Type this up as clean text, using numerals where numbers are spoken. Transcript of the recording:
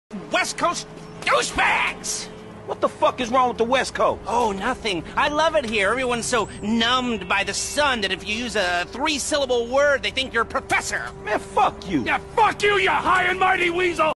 West Coast douchebags! What the fuck is wrong with the West Coast? Oh, nothing. I love it here. Everyone's so numbed by the sun that if you use a 3-syllable word, they think you're a professor. Man, fuck you. Yeah, fuck you, you high and mighty weasel!